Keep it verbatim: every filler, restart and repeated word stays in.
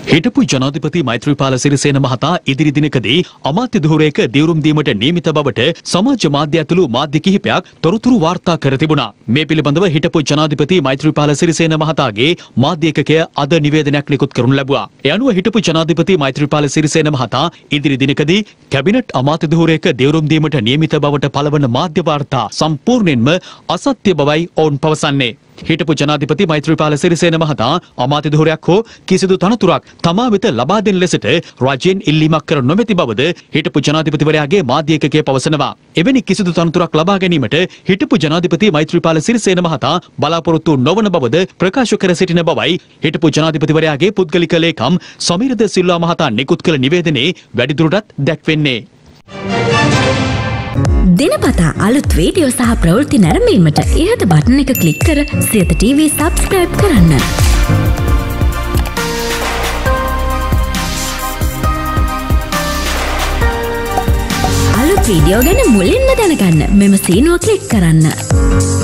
හිටපු ජනාධිපති මෛත්‍රීපාල සිරිසේන මහතා ඉදිරි දිනකදී අමාත්‍ය ධූරයක දිවුරුම් දීමට නියමිත බවට සමාජ මාධ්‍ය ඇතුළු මාධ්‍ය කිහිපයක් තොරතුරු වාර්තා කර තිබුණා. මේ පිළිබඳව හිටපු ජනාධිපති මෛත්‍රීපාල සිරිසේන මහතාගේ මාධ්‍ය ඒකකය අද නිවේදනයක් නිකුත් කරනු ලැබුවා. ඒ අනුව හිටපු ජනාධිපති මෛත්‍රීපාල සිරිසේන මහතා ඉදිරි දිනකදී කැබිනට් අමාත්‍ය ධූරයක දිවුරුම් දීමට නියමිත බවට පළවන මාධ්‍ය වාර්තා සම්පූර්ණයෙන්ම අසත්‍ය බවයි ඔවුන් පවසන්නේ. හිටපු ජනාධිපති මෛත්‍රීපාල සිරිසේන මහතා අමාත්‍ය ධූරයක් හෝ කිසිදු තනතුරක් තමා වෙත ලබා දෙන ලෙසට රජයෙන් ඉල්ලීමක් කර නොමැති බවද හිටපු ජනාධිපතිවරයාගේ මාධ්‍ය ඒකකය පවසනවා. එවැනි කිසිදු තනතුරක් ලබා ගැනීමට හිටපු ජනාධිපති මෛත්‍රීපාල සිරිසේන මහතා බලාපොරොත්තු නොවන බවද ප්‍රකාශ කර සිටින බවයි හිටපු ජනාධිපතිවරයාගේ පුද්ගලික ලේකම් සමීරද සිල්වා මහතා නිකුත් කළ නිවේදනයේ වැඩිදුරටත් දැක්වෙන්නේ. දිනපතා අලුත් වීඩියෝ සහ ප්‍රවෘත්ති නැරඹීමට ඉහත බටන් එක ක්ලික් කර සියත ටීවී සබ්ස්ක්‍රයිබ් කරන්න. අලුත් වීඩියෝ ගැන මුලින්ම දැනගන්න මෙම සීනුව ක්ලික් කරන්න.